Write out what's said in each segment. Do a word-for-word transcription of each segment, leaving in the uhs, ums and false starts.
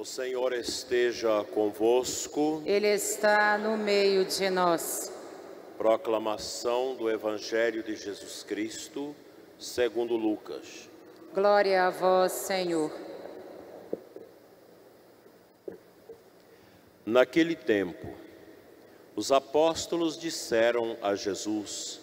O Senhor esteja convosco. Ele está no meio de nós. Proclamação do Evangelho de Jesus Cristo, segundo Lucas. Glória a vós, Senhor. Naquele tempo, os apóstolos disseram a Jesus: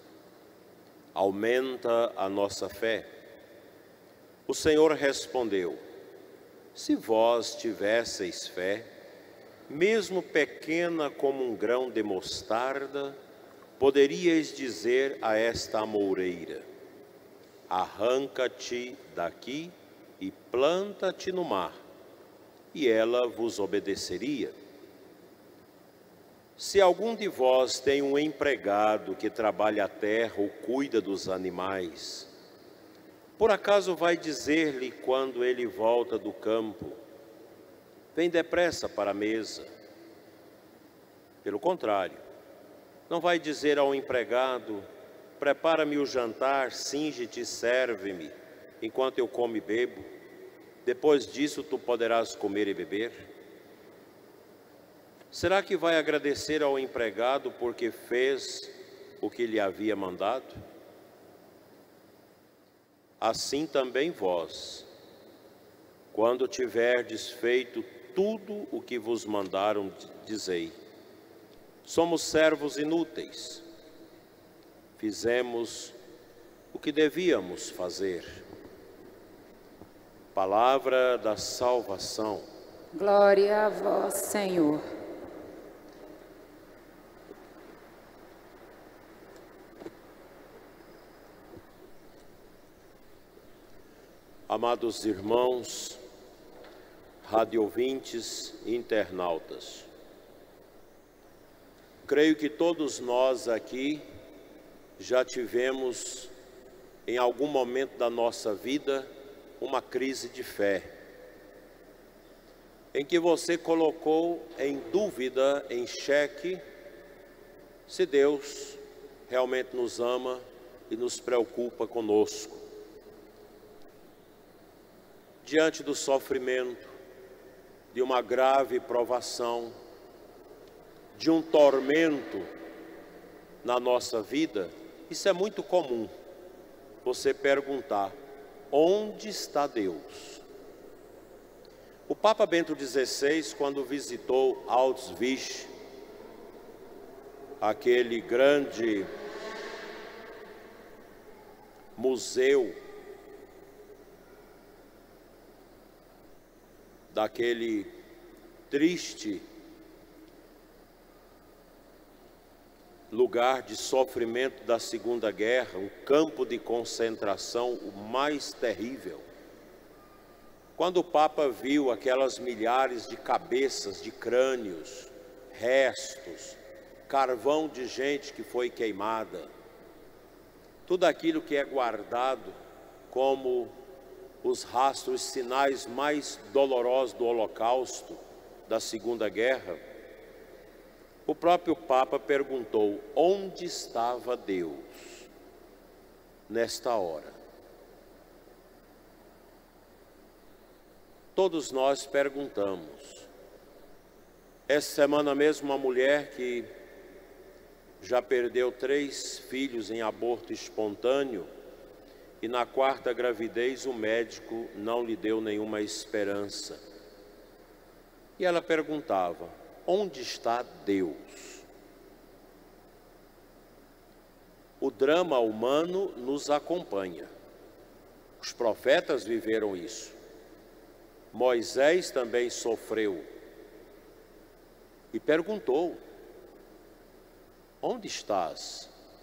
aumenta a nossa fé. O Senhor respondeu: se vós tivesseis fé, mesmo pequena como um grão de mostarda, poderíeis dizer a esta amoreira: arranca-te daqui e planta-te no mar, e ela vos obedeceria. Se algum de vós tem um empregado que trabalha a terra ou cuida dos animais, por acaso vai dizer-lhe quando ele volta do campo: vem depressa para a mesa? Pelo contrário, não vai dizer ao empregado: prepara-me o jantar, cinge-te e serve-me, enquanto eu como e bebo. Depois disso tu poderás comer e beber? Será que vai agradecer ao empregado porque fez o que lhe havia mandado? Assim também vós, quando tiverdes feito tudo o que vos mandaram, dizei: somos servos inúteis, fizemos o que devíamos fazer. Palavra da salvação. Glória a vós, Senhor. Amados irmãos, radiovintes e internautas, creio que todos nós aqui já tivemos, em algum momento da nossa vida, uma crise de fé, em que você colocou em dúvida, em xeque, se Deus realmente nos ama e nos preocupa conosco. Diante do sofrimento, de uma grave provação, de um tormento na nossa vida, isso é muito comum, você perguntar: onde está Deus? O Papa Bento dezesseis, quando visitou Auschwitz, aquele grande museu daquele triste lugar de sofrimento da Segunda Guerra, um campo de concentração, o mais terrível. Quando o Papa viu aquelas milhares de cabeças, de crânios, restos, carvão de gente que foi queimada, tudo aquilo que é guardado como os rastros, sinais mais dolorosos do Holocausto, da Segunda Guerra, o próprio Papa perguntou: onde estava Deus nesta hora? Todos nós perguntamos. Essa semana mesmo, uma mulher que já perdeu três filhos em aborto espontâneo, e na quarta gravidez o médico não lhe deu nenhuma esperança. E ela perguntava: onde está Deus? O drama humano nos acompanha. Os profetas viveram isso. Moisés também sofreu. E perguntou: onde estás?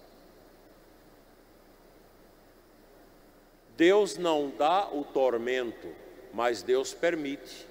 Deus não dá o tormento, mas Deus permite.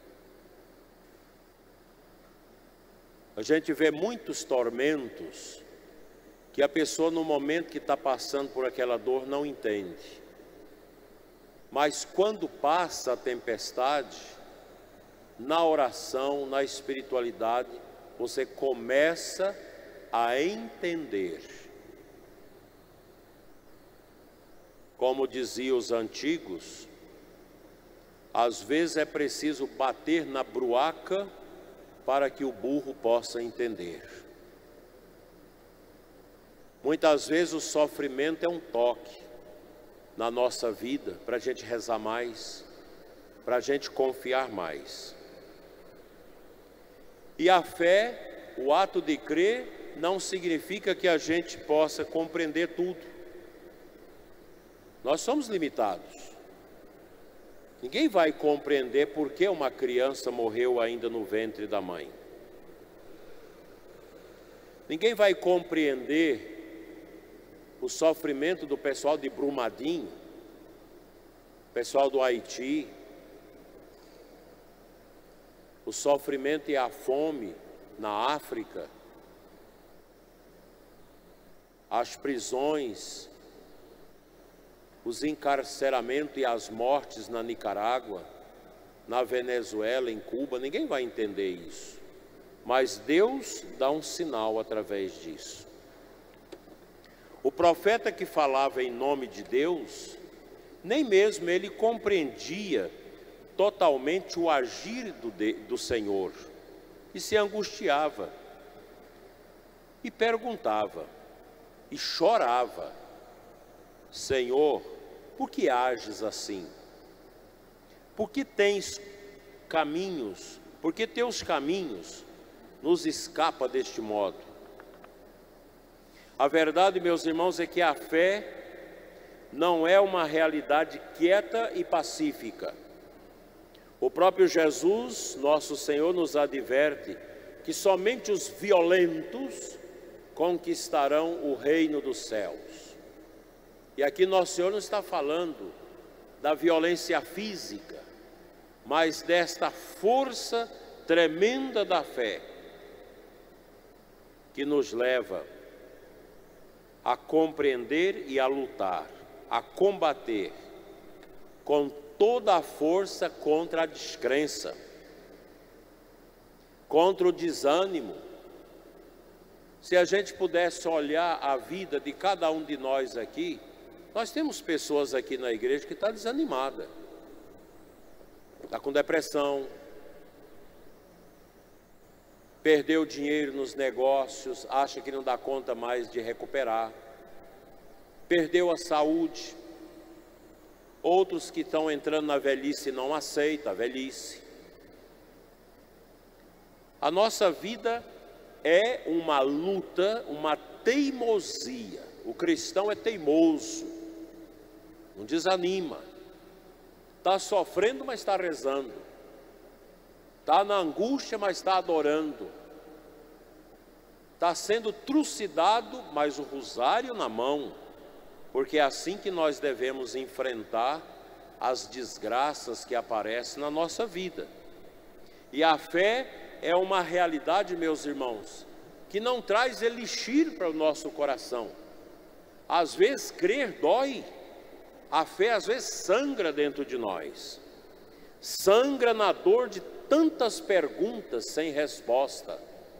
A gente vê muitos tormentos que a pessoa, no momento que está passando por aquela dor, não entende. Mas quando passa a tempestade, na oração, na espiritualidade, você começa a entender. Como diziam os antigos, Às vezes é preciso bater na bruaca para que o burro possa entender. Muitas vezes o sofrimento é um toque na nossa vida para a gente rezar mais, para a gente confiar mais. E a fé, o ato de crer, não significa que a gente possa compreender tudo. Nós somos limitados. Ninguém vai compreender por que uma criança morreu ainda no ventre da mãe. Ninguém vai compreender o sofrimento do pessoal de Brumadinho, pessoal do Haiti, o sofrimento e a fome na África, as prisões, os encarceramentos e as mortes na Nicarágua, na Venezuela, em Cuba. Ninguém vai entender isso, mas Deus dá um sinal através disso. O profeta que falava em nome de Deus, nem mesmo ele compreendia totalmente o agir do, de, do Senhor, e se angustiava, e perguntava, e chorava: Senhor, por que ages assim? Por que tens caminhos, por que teus caminhos nos escapa deste modo? A verdade, meus irmãos, é que a fé não é uma realidade quieta e pacífica. O próprio Jesus, nosso Senhor, nos adverte que somente os violentos conquistarão o reino dos céus. E aqui nosso Senhor não está falando da violência física, mas desta força tremenda da fé, que nos leva a compreender e a lutar, a combater com toda a força contra a descrença, contra o desânimo. Se a gente pudesse olhar a vida de cada um de nós aqui, nós temos pessoas aqui na igreja que estão desanimadas, está com depressão, perdeu dinheiro nos negócios, acha que não dá conta mais de recuperar, perdeu a saúde. Outros que estão entrando na velhice e não aceitam a velhice. A nossa vida é uma luta, uma teimosia. O cristão é teimoso, não desanima, está sofrendo, mas está rezando, está na angústia, mas está adorando, está sendo trucidado, mas o rosário na mão, porque é assim que nós devemos enfrentar as desgraças que aparecem na nossa vida. E a fé é uma realidade, meus irmãos, que não traz elixir para o nosso coração. Às vezes crer dói, a fé às vezes sangra dentro de nós, sangra na dor de tantas perguntas sem resposta,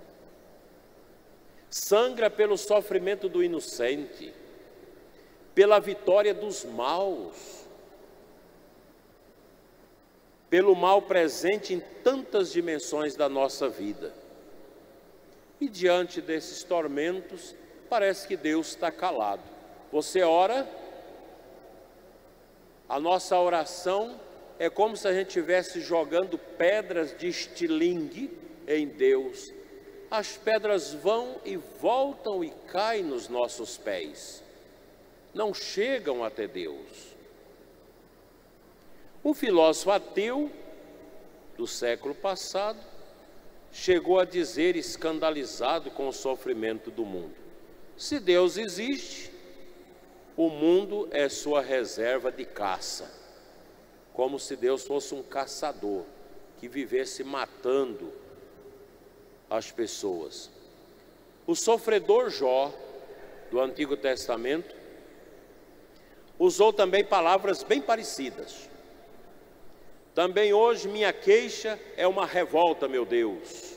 sangra pelo sofrimento do inocente, pela vitória dos maus, pelo mal presente em tantas dimensões da nossa vida. E diante desses tormentos, parece que Deus está calado. Você ora, a nossa oração é como se a gente estivesse jogando pedras de estilingue em Deus. As pedras vão e voltam e caem nos nossos pés, não chegam até Deus. Um filósofo ateu do século passado chegou a dizer, escandalizado com o sofrimento do mundo: se Deus existe, o mundo é sua reserva de caça, como se Deus fosse um caçador que vivesse matando as pessoas. O sofredor Jó, do Antigo Testamento, usou também palavras bem parecidas. Também hoje minha queixa é uma revolta, meu Deus,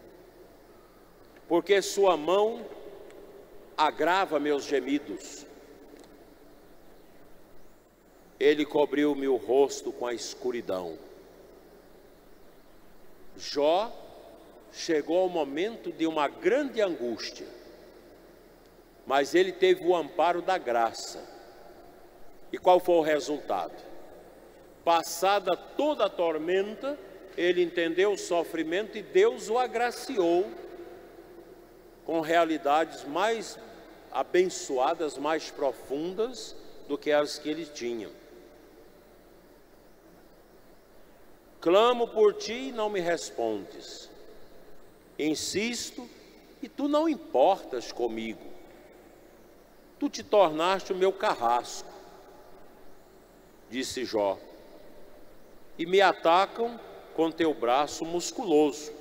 porque sua mão agrava meus gemidos. ele cobriu-me o rosto com a escuridão. Jó chegou ao momento de uma grande angústia, mas ele teve o amparo da graça. E qual foi o resultado? Passada toda a tormenta, ele entendeu o sofrimento e Deus o agraciou com realidades mais abençoadas, mais profundas do que as que ele tinha. Clamo por ti e não me respondes. Insisto e tu não importas comigo. Tu te tornaste o meu carrasco, disse Jó, e me atacam com teu braço musculoso.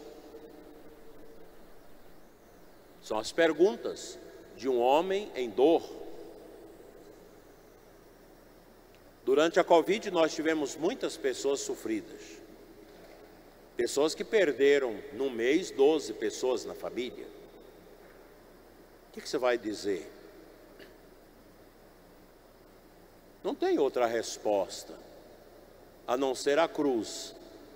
São as perguntas de um homem em dor. Durante a Covid nós tivemos muitas pessoas sofridas. Pessoas que perderam num mês doze pessoas na família. O que você vai dizer? Não tem outra resposta a não ser a cruz.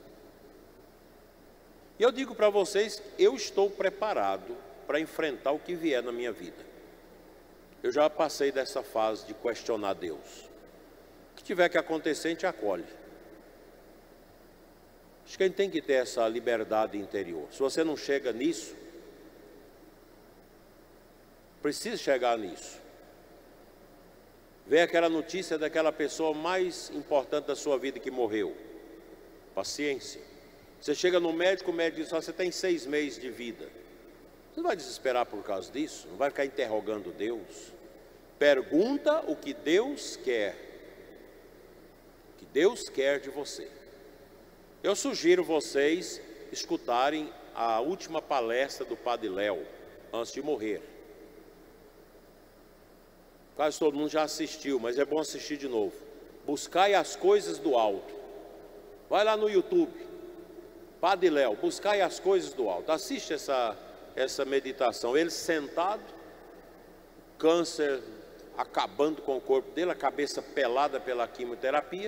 E eu digo para vocês, eu estou preparado para enfrentar o que vier na minha vida. Eu já passei dessa fase de questionar Deus. O que tiver que acontecer, a gente acolhe. Acho que a gente tem que ter essa liberdade interior. Se você não chega nisso, precisa chegar nisso. Vê aquela notícia daquela pessoa mais importante da sua vida que morreu. Paciência. Você chega no médico, o médico diz, você tem seis meses de vida. Você não vai desesperar por causa disso? Não vai ficar interrogando Deus? Pergunta o que Deus quer. O que Deus quer de você. Eu sugiro vocês escutarem a última palestra do Padre Léo, antes de morrer. Quase todo mundo já assistiu, mas é bom assistir de novo. Buscai as coisas do alto. Vai lá no YouTube, Padre Léo, buscai as coisas do alto. Assiste essa, essa meditação. Ele sentado, câncer acabando com o corpo dele, a cabeça pelada pela quimioterapia.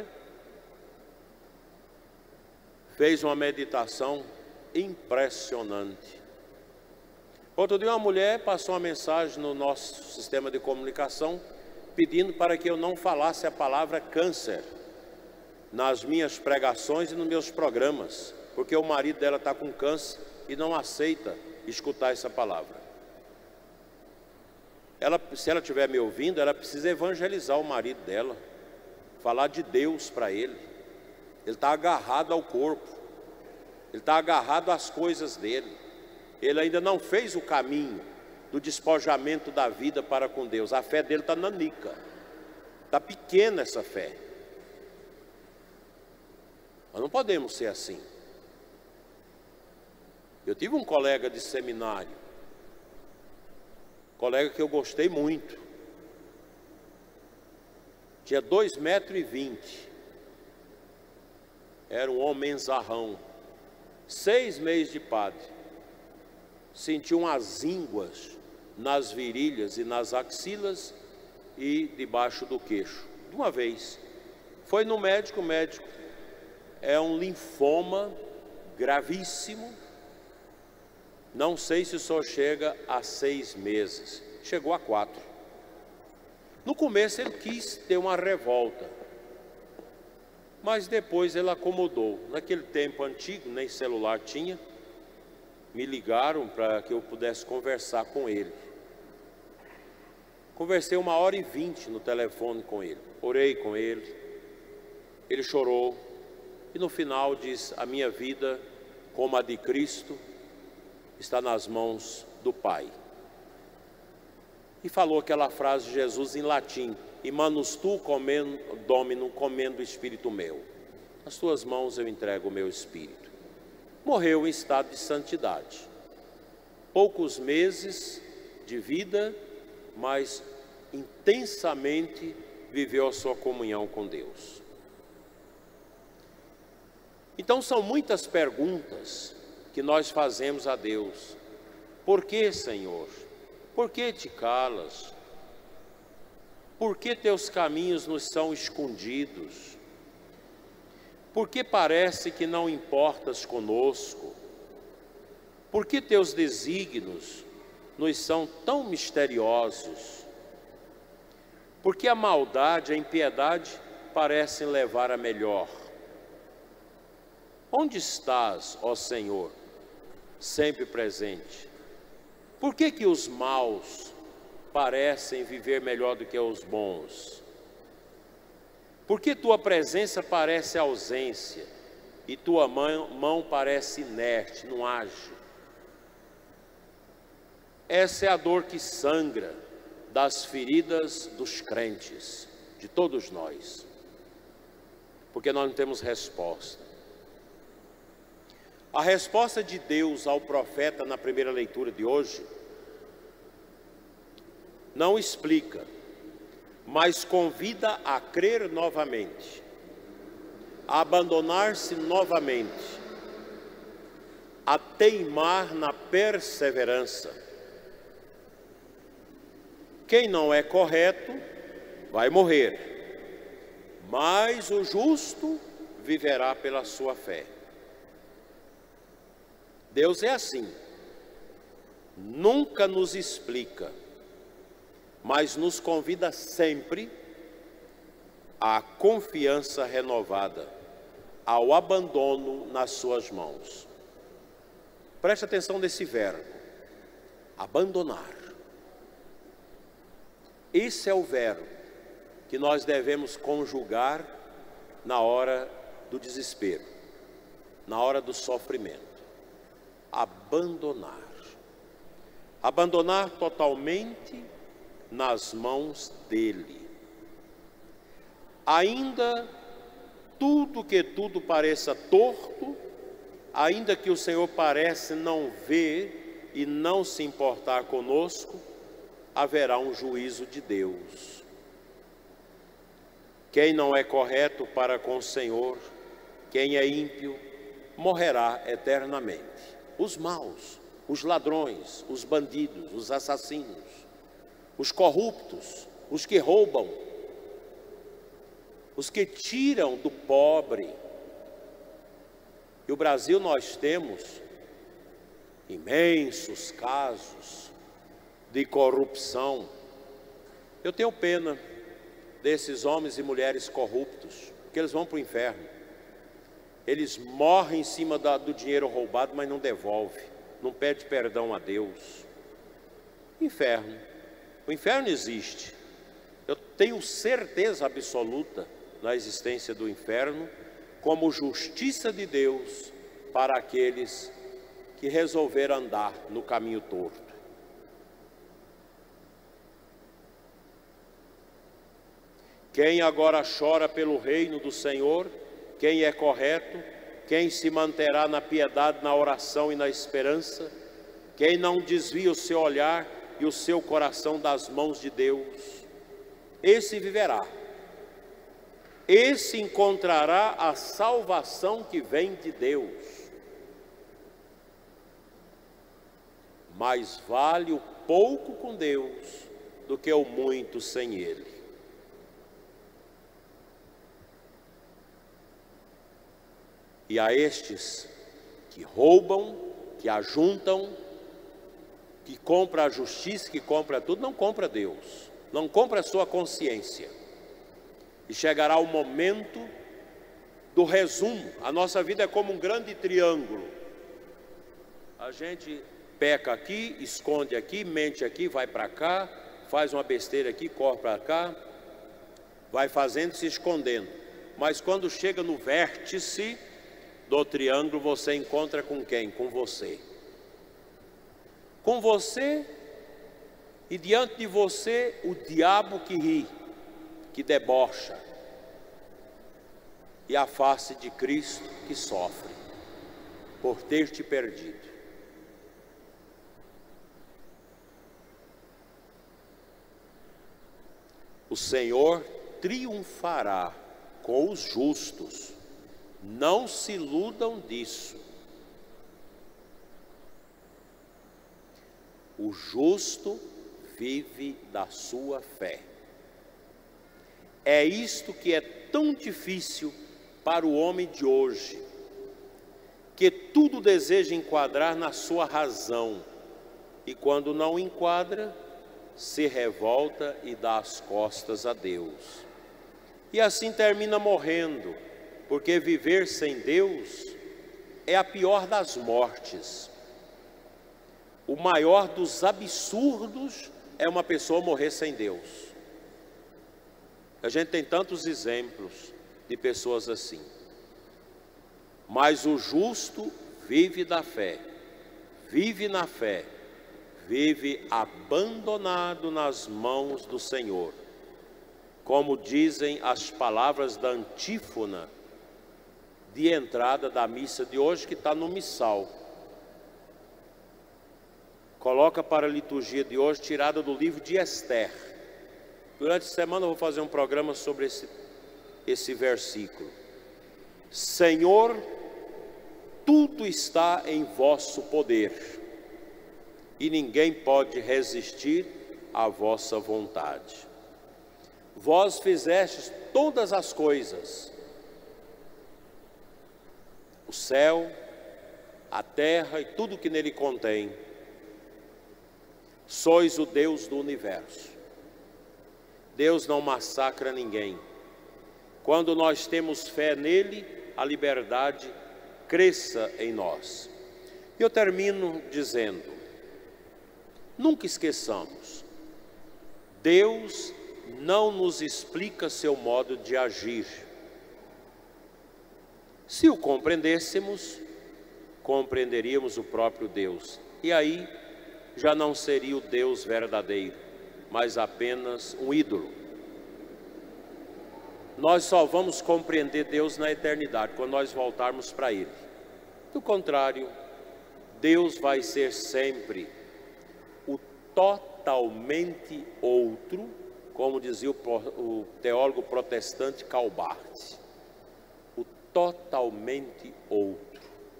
Fez uma meditação impressionante. Outro dia uma mulher passou uma mensagem no nosso sistema de comunicação pedindo para que eu não falasse a palavra câncer nas minhas pregações e nos meus programas, porque o marido dela está com câncer e não aceita escutar essa palavra. Ela, se ela estiver me ouvindo, ela precisa evangelizar o marido dela, falar de Deus para ele. Ele está agarrado ao corpo, ele está agarrado às coisas dele. Ele ainda não fez o caminho do despojamento da vida para com Deus. A fé dele está nanica, está pequena essa fé. Nós não podemos ser assim. Eu tive um colega de seminário, colega que eu gostei muito, tinha dois metros e vinte, era um homenzarrão, seis meses de padre, sentiu umas ínguas nas virilhas e nas axilas e debaixo do queixo, de uma vez. Foi no médico, o médico, é um linfoma gravíssimo, não sei se só chega a seis meses, chegou a quatro. No começo ele quis ter uma revolta, mas depois ele acomodou. Naquele tempo antigo, nem celular tinha, me ligaram para que eu pudesse conversar com ele. Conversei uma hora e vinte no telefone com ele, orei com ele, ele chorou e no final disse: a minha vida, como a de Cristo, está nas mãos do Pai. E falou aquela frase de Jesus em latim: Imanus tu comendo, Domino, comendo o Espírito meu. Nas tuas mãos eu entrego o meu Espírito. Morreu em estado de santidade. Poucos meses de vida, mas intensamente viveu a sua comunhão com Deus. Então são muitas perguntas que nós fazemos a Deus. Por que, Senhor? Por que te calas? Por que teus caminhos nos são escondidos? Por que parece que não importas conosco? Por que teus desígnios nos são tão misteriosos? Porque a maldade e a impiedade parecem levar a melhor. Onde estás, ó Senhor, sempre presente? Por que que os maus parecem viver melhor do que os bons? Por que tua presença parece ausência e tua mão, mão parece inerte, não age? Essa é a dor que sangra das feridas dos crentes, de todos nós, porque nós não temos resposta. A resposta de Deus ao profeta na primeira leitura de hoje não explica, mas convida a crer novamente, a abandonar-se novamente, a teimar na perseverança. Quem não é correto vai morrer, mas o justo viverá pela sua fé. Deus é assim, nunca nos explica, mas nos convida sempre à confiança renovada, ao abandono nas suas mãos. Preste atenção nesse verbo, abandonar. Esse é o verbo que nós devemos conjugar na hora do desespero, na hora do sofrimento. Abandonar. Abandonar totalmente nas mãos dele. Ainda tudo que tudo pareça torto, ainda que o Senhor parece não ver e não se importar conosco, haverá um juízo de Deus. Quem não é correto para com o Senhor, quem é ímpio, morrerá eternamente. Os maus, os ladrões, os bandidos, os assassinos, os corruptos, os que roubam, os que tiram do pobre. E o Brasil nós temos imensos casos de corrupção. Eu tenho pena desses homens e mulheres corruptos, porque eles vão para o inferno. Eles morrem em cima da, do dinheiro roubado, mas não devolve, não pede perdão a Deus. Inferno. O inferno existe. Eu tenho certeza absoluta da existência do inferno como justiça de Deus para aqueles que resolveram andar no caminho torto. Quem agora chora pelo reino do Senhor, quem é correto, quem se manterá na piedade, na oração e na esperança, quem não desvia o seu olhar e o seu coração das mãos de Deus, esse viverá, esse encontrará a salvação que vem de Deus. Mais vale o pouco com Deus do que o muito sem Ele. E a estes que roubam, que ajuntam, que compra a justiça, que compra tudo, não compra Deus, não compra a sua consciência. E chegará o momento do resumo. A nossa vida é como um grande triângulo. A gente peca aqui, esconde aqui, mente aqui, vai para cá, faz uma besteira aqui, corre para cá, vai fazendo, se escondendo. Mas quando chega no vértice do triângulo, você encontra com quem? Com você. Com você e diante de você o diabo que ri, que debocha, e a face de Cristo que sofre por ter te perdido. O Senhor triunfará com os justos. Não se iludam disso. O justo vive da sua fé. É isto que é tão difícil para o homem de hoje, que tudo deseja enquadrar na sua razão, e quando não enquadra, se revolta e dá as costas a Deus. E assim termina morrendo, porque viver sem Deus é a pior das mortes. O maior dos absurdos é uma pessoa morrer sem Deus. A gente tem tantos exemplos de pessoas assim. Mas o justo vive da fé, vive na fé, vive abandonado nas mãos do Senhor. Como dizem as palavras da antífona de entrada da missa de hoje, que está no missal. Coloca para a liturgia de hoje, tirada do livro de Esther. Durante a semana eu vou fazer um programa sobre esse, esse versículo. Senhor, tudo está em vosso poder, e ninguém pode resistir à vossa vontade. Vós fizestes todas as coisas, o céu, a terra e tudo que nele contém. Sois o Deus do universo. Deus não massacra ninguém. Quando nós temos fé nele, a liberdade cresça em nós. Eu termino dizendo, nunca esqueçamos, Deus não nos explica seu modo de agir. Se o compreendêssemos, compreenderíamos o próprio Deus. E aí, já não seria o Deus verdadeiro, mas apenas um ídolo. Nós só vamos compreender Deus na eternidade, quando nós voltarmos para Ele. Do contrário, Deus vai ser sempre o totalmente outro, como dizia o teólogo protestante Calbart. O totalmente outro.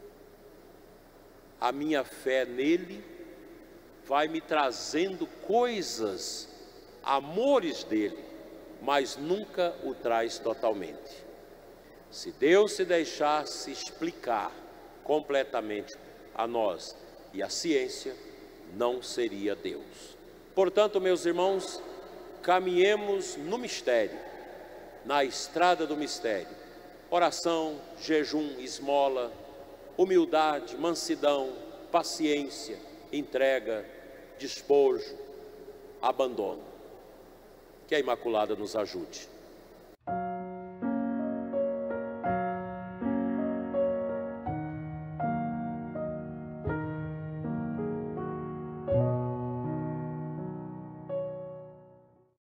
A minha fé nele vai me trazendo coisas, amores dele, mas nunca o traz totalmente. Se Deus se deixasse explicar completamente a nós e a ciência, não seria Deus. Portanto, meus irmãos, caminhemos no mistério, na estrada do mistério. Oração, jejum, esmola, humildade, mansidão, paciência, entrega, despojo, abandono. Que a Imaculada nos ajude.